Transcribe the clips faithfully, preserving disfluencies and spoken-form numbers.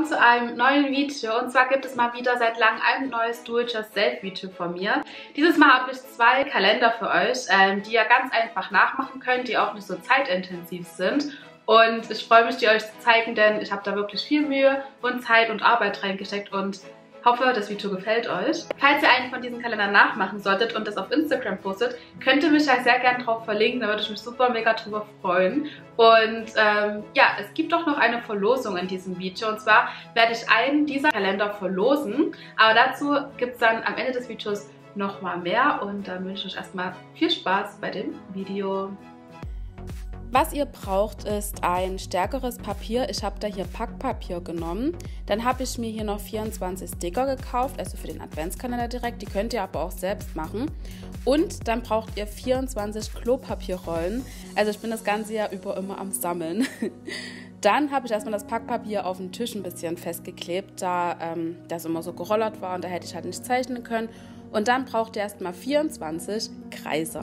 willkommen zu einem neuen Video. Und zwar gibt es mal wieder seit langem ein neues Do-it-yourself-Video von mir. Dieses Mal habe ich zwei Kalender für euch, ähm, die ihr ganz einfach nachmachen könnt, die auch nicht so zeitintensiv sind. Und ich freue mich, die euch zu zeigen, denn ich habe da wirklich viel Mühe und Zeit und Arbeit reingesteckt und hoffe, das Video gefällt euch. Falls ihr einen von diesen Kalendern nachmachen solltet und das auf Instagram postet, könnt ihr mich da sehr gerne drauf verlinken, da würde ich mich super mega drüber freuen. Und ähm, ja, es gibt auch noch eine Verlosung in diesem Video, und zwar werde ich einen dieser Kalender verlosen, aber dazu gibt es dann am Ende des Videos nochmal mehr und dann wünsche ich euch erstmal viel Spaß bei dem Video. Was ihr braucht, ist ein stärkeres Papier. Ich habe da hier Packpapier genommen. Dann habe ich mir hier noch vierundzwanzig Sticker gekauft, also für den Adventskalender direkt. Die könnt ihr aber auch selbst machen. Und dann braucht ihr vierundzwanzig Klopapierrollen. Also ich bin das ganze Jahr über immer am Sammeln. Dann habe ich erstmal das Packpapier auf den Tisch ein bisschen festgeklebt, da ähm, das immer so gerollert war und da hätte ich halt nicht zeichnen können. Und dann braucht ihr erstmal vierundzwanzig Kreise.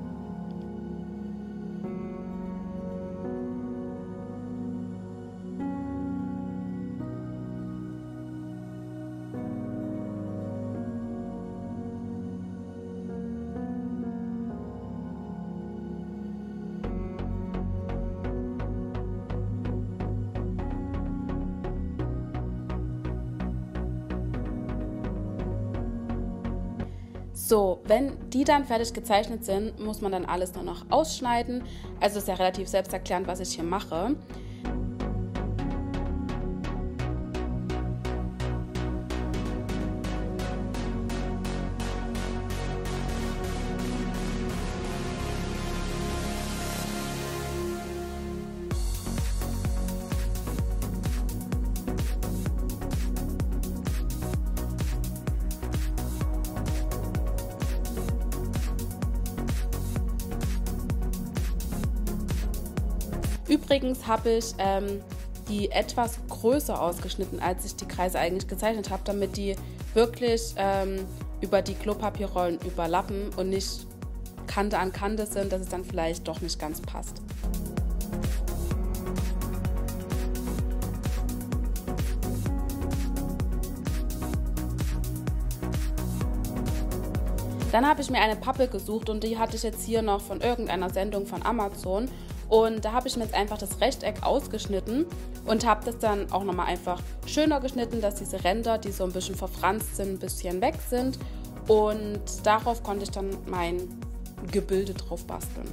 So, wenn die dann fertig gezeichnet sind, muss man dann alles nur noch ausschneiden. Also ist ja relativ selbsterklärend, was ich hier mache. Übrigens habe ich ähm, die etwas größer ausgeschnitten, als ich die Kreise eigentlich gezeichnet habe, damit die wirklich ähm, über die Klopapierrollen überlappen und nicht Kante an Kante sind, dass es dann vielleicht doch nicht ganz passt. Dann habe ich mir eine Pappe gesucht und die hatte ich jetzt hier noch von irgendeiner Sendung von Amazon. Und da habe ich mir jetzt einfach das Rechteck ausgeschnitten und habe das dann auch nochmal einfach schöner geschnitten, dass diese Ränder, die so ein bisschen verfranst sind, ein bisschen weg sind. Und darauf konnte ich dann mein Gebilde drauf basteln.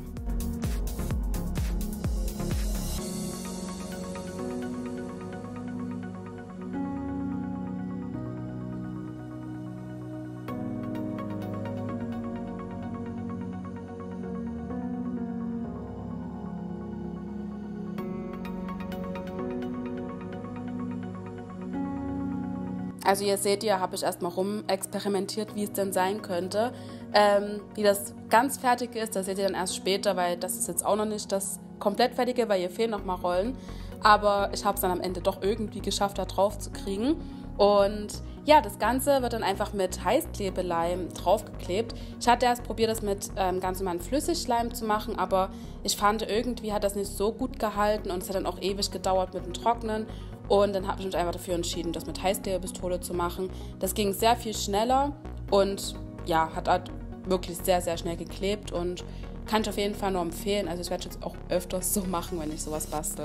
Also hier seht ihr, habe ich erstmal rum experimentiert, wie es denn sein könnte. Ähm, wie das ganz fertig ist, das seht ihr dann erst später, weil das ist jetzt auch noch nicht das komplett fertige, weil hier fehlen noch mal Rollen. Aber ich habe es dann am Ende doch irgendwie geschafft, da drauf zu kriegen. Und ja, das Ganze wird dann einfach mit Heißklebeleim draufgeklebt. Ich hatte erst probiert, das mit ähm, ganz normalen Flüssigschleim zu machen, aber ich fand, irgendwie hat das nicht so gut gehalten und es hat dann auch ewig gedauert mit dem Trocknen. Und dann habe ich mich einfach dafür entschieden, das mit Heißklebepistole zu machen. Das ging sehr viel schneller und ja, hat halt wirklich sehr, sehr schnell geklebt und kann ich auf jeden Fall nur empfehlen. Also ich werde es jetzt auch öfters so machen, wenn ich sowas bastel.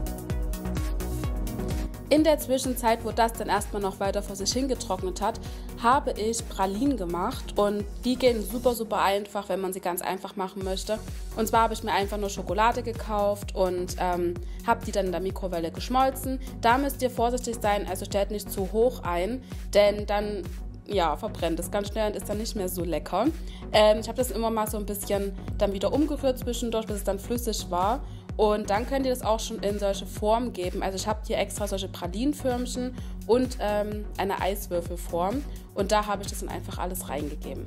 In der Zwischenzeit, wo das dann erstmal noch weiter vor sich hingetrocknet hat, habe ich Pralinen gemacht und die gehen super, super einfach, wenn man sie ganz einfach machen möchte. Und zwar habe ich mir einfach nur Schokolade gekauft und ähm, habe die dann in der Mikrowelle geschmolzen. Da müsst ihr vorsichtig sein, also stellt nicht zu hoch ein, denn dann ja, verbrennt es ganz schnell und ist dann nicht mehr so lecker. Ähm, ich habe das immer mal so ein bisschen dann wieder umgerührt zwischendurch, bis es dann flüssig war. Und dann könnt ihr das auch schon in solche Formen geben. Also ich habe hier extra solche Pralinenförmchen und ähm, eine Eiswürfelform. Und da habe ich das dann einfach alles reingegeben.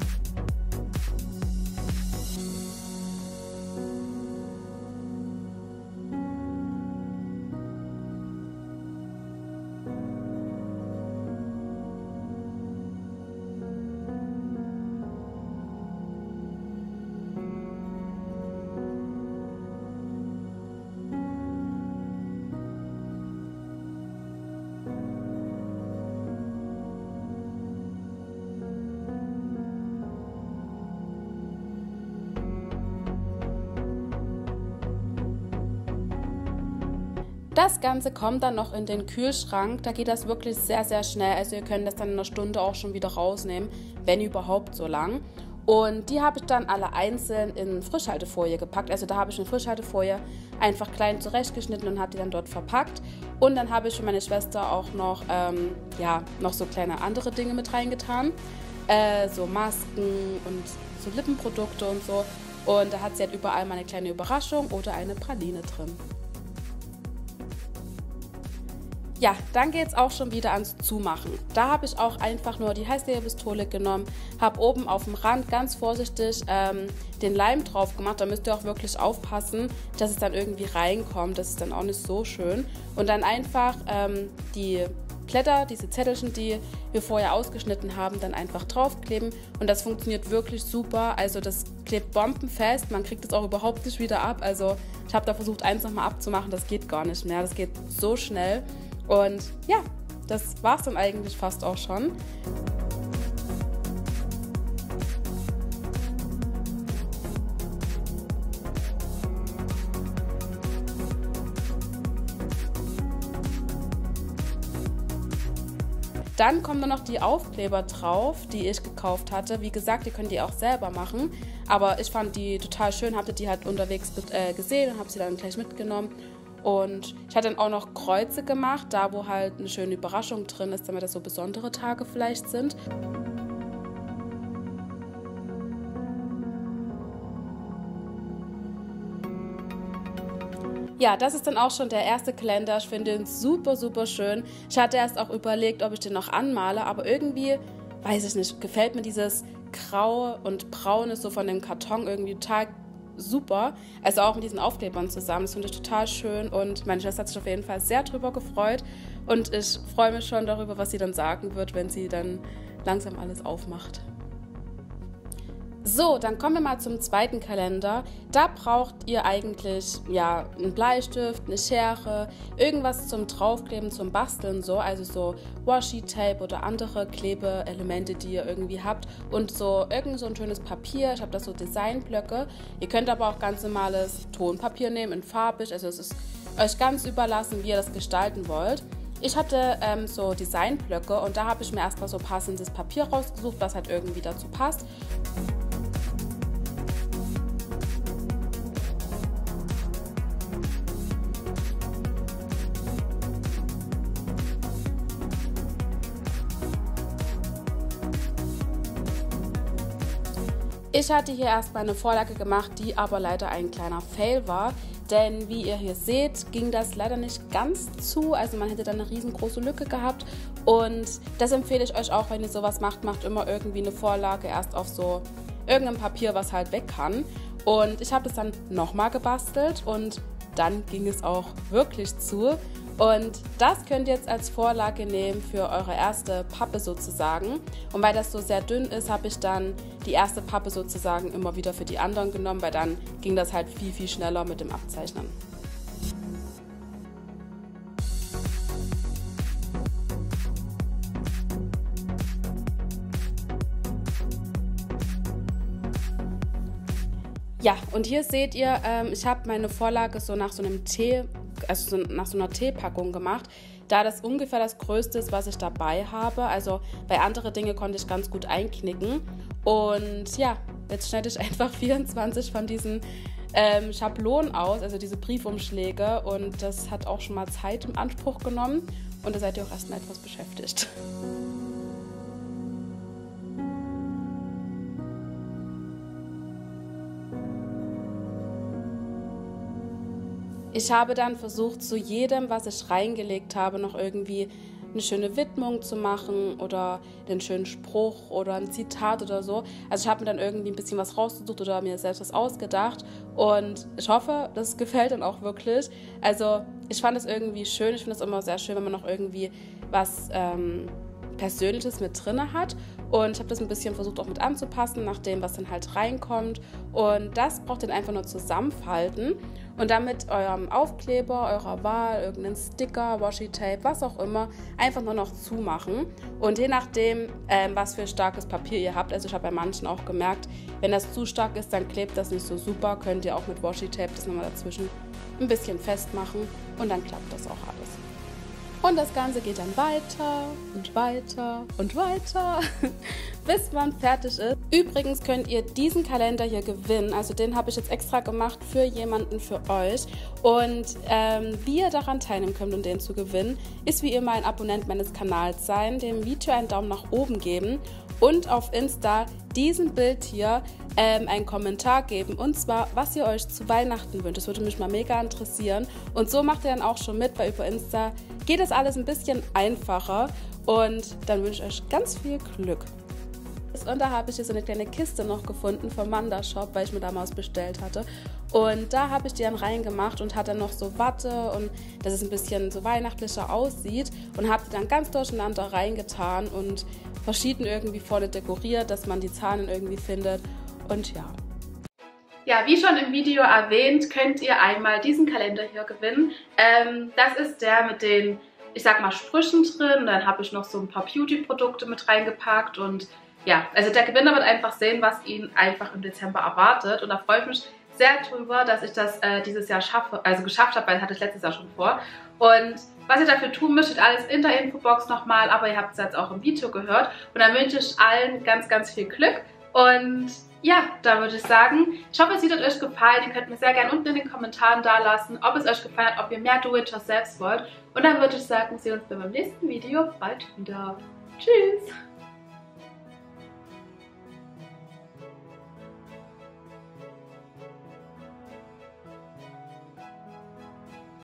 Das Ganze kommt dann noch in den Kühlschrank, da geht das wirklich sehr, sehr schnell. Also ihr könnt das dann in einer Stunde auch schon wieder rausnehmen, wenn überhaupt so lang. Und die habe ich dann alle einzeln in Frischhaltefolie gepackt. Also da habe ich eine Frischhaltefolie einfach klein zurechtgeschnitten und habe die dann dort verpackt. Und dann habe ich für meine Schwester auch noch, ähm, ja, noch so kleine andere Dinge mit reingetan. Äh, so Masken und so Lippenprodukte und so. Und da hat sie halt überall mal eine kleine Überraschung oder eine Praline drin. Ja, dann geht es auch schon wieder ans Zumachen. Da habe ich auch einfach nur die Heißklebepistole genommen, habe oben auf dem Rand ganz vorsichtig ähm, den Leim drauf gemacht. Da müsst ihr auch wirklich aufpassen, dass es dann irgendwie reinkommt. Das ist dann auch nicht so schön. Und dann einfach ähm, die Blätter, diese Zettelchen, die wir vorher ausgeschnitten haben, dann einfach draufkleben. Und das funktioniert wirklich super. Also das klebt bombenfest. Man kriegt es auch überhaupt nicht wieder ab. Also ich habe da versucht, eins nochmal abzumachen. Das geht gar nicht mehr. Das geht so schnell. Und ja, das war's dann eigentlich fast auch schon. Dann kommen dann noch die Aufkleber drauf, die ich gekauft hatte. Wie gesagt, die könnt ihr auch selber machen. Aber ich fand die total schön, hatte die halt unterwegs äh, gesehen und habe sie dann gleich mitgenommen. Und ich hatte dann auch noch Kreuze gemacht, da wo halt eine schöne Überraschung drin ist, damit das so besondere Tage vielleicht sind. Ja, das ist dann auch schon der erste Kalender. Ich finde ihn super, super schön. Ich hatte erst auch überlegt, ob ich den noch anmale, aber irgendwie, weiß ich nicht, gefällt mir dieses Grau und Braune so von dem Karton irgendwie total super. Also auch mit diesen Aufklebern zusammen. Das finde ich total schön und meine Schwester hat sich auf jeden Fall sehr drüber gefreut und ich freue mich schon darüber, was sie dann sagen wird, wenn sie dann langsam alles aufmacht. So, dann kommen wir mal zum zweiten Kalender. Da braucht ihr eigentlich ja einen Bleistift, eine Schere, irgendwas zum Draufkleben, zum Basteln so, also so Washi-Tape oder andere Klebeelemente, die ihr irgendwie habt und so irgend so ein schönes Papier. Ich habe da so Designblöcke. Ihr könnt aber auch ganz normales Tonpapier nehmen in farbig, also es ist euch ganz überlassen, wie ihr das gestalten wollt. Ich hatte ähm, so Designblöcke und da habe ich mir erstmal so passendes Papier rausgesucht, was halt irgendwie dazu passt. Ich hatte hier erstmal eine Vorlage gemacht, die aber leider ein kleiner Fail war, denn wie ihr hier seht, ging das leider nicht ganz zu, also man hätte dann eine riesengroße Lücke gehabt und das empfehle ich euch auch, wenn ihr sowas macht, macht immer irgendwie eine Vorlage erst auf so irgendeinem Papier, was halt weg kann und ich habe das dann nochmal gebastelt und dann ging es auch wirklich zu. Und das könnt ihr jetzt als Vorlage nehmen für eure erste Pappe sozusagen. Und weil das so sehr dünn ist, habe ich dann die erste Pappe sozusagen immer wieder für die anderen genommen, weil dann ging das halt viel, viel schneller mit dem Abzeichnen. Ja, und hier seht ihr, ähm, ich habe meine Vorlage so nach so einem Tee, also so nach so einer Teepackung gemacht. da das ungefähr das Größte ist, was ich dabei habe. Also bei anderen Dingen konnte ich ganz gut einknicken. Und ja, jetzt schneide ich einfach vierundzwanzig von diesen ähm, Schablonen aus, also diese Briefumschläge. Und das hat auch schon mal Zeit in Anspruch genommen. Und da seid ihr auch erstmal etwas beschäftigt. Ich habe dann versucht, zu jedem, was ich reingelegt habe, noch irgendwie eine schöne Widmung zu machen oder einen schönen Spruch oder ein Zitat oder so. Also ich habe mir dann irgendwie ein bisschen was rausgesucht oder mir selbst was ausgedacht und ich hoffe, das gefällt dann auch wirklich. Also ich fand es irgendwie schön, ich finde es immer sehr schön, wenn man noch irgendwie was ähm, Persönliches mit drin hat und ich habe das ein bisschen versucht auch mit anzupassen, nach dem, was dann halt reinkommt und das braucht ihr einfach nur zusammenfalten und dann mit eurem Aufkleber, eurer Wahl, irgendeinen Sticker, Washi-Tape, was auch immer, einfach nur noch zumachen und je nachdem, ähm, was für starkes Papier ihr habt, also ich habe bei manchen auch gemerkt, wenn das zu stark ist, dann klebt das nicht so super, könnt ihr auch mit Washi-Tape das nochmal dazwischen ein bisschen festmachen und dann klappt das auch alles. Und das Ganze geht dann weiter und weiter und weiter, bis man fertig ist. Übrigens könnt ihr diesen Kalender hier gewinnen. Also den habe ich jetzt extra gemacht für jemanden, für euch. Und ähm, wie ihr daran teilnehmen könnt, um den zu gewinnen, ist wie immer ein Abonnent meines Kanals sein, dem Video einen Daumen nach oben geben und auf Insta diesem Bild hier ähm, einen Kommentar geben. Und zwar, was ihr euch zu Weihnachten wünscht. Das würde mich mal mega interessieren. Und so macht ihr dann auch schon mit, weil über Insta geht das alles ein bisschen einfacher. Und dann wünsche ich euch ganz viel Glück. Und da habe ich hier so eine kleine Kiste noch gefunden vom Manda Shop, weil ich mir damals bestellt hatte. Und da habe ich die dann reingemacht und hatte noch so Watte und dass es ein bisschen so weihnachtlicher aussieht. Und habe die dann ganz durcheinander reingetan und verschieden irgendwie vorne dekoriert, dass man die Zahlen irgendwie findet. Und ja. Ja, wie schon im Video erwähnt, könnt ihr einmal diesen Kalender hier gewinnen. Ähm, das ist der mit den, ich sag mal, Sprüchen drin. Dann habe ich noch so ein paar Beauty-Produkte mit reingepackt und ja, also der Gewinner wird einfach sehen, was ihn einfach im Dezember erwartet. Und da freue ich mich sehr drüber, dass ich das äh, dieses Jahr schaffe, also geschafft habe, weil das hatte ich letztes Jahr schon vor. Und was ihr dafür tun müsst, steht alles in der Infobox nochmal, aber ihr habt es jetzt auch im Video gehört. Und dann wünsche ich allen ganz, ganz viel Glück. Und ja, da würde ich sagen, ich hoffe, es hat euch gefallen. Ihr könnt mir sehr gerne unten in den Kommentaren da lassen, ob es euch gefallen hat, ob ihr mehr Do-It-Yourself wollt. Und dann würde ich sagen, wir sehen uns beim nächsten Video bald wieder. Tschüss!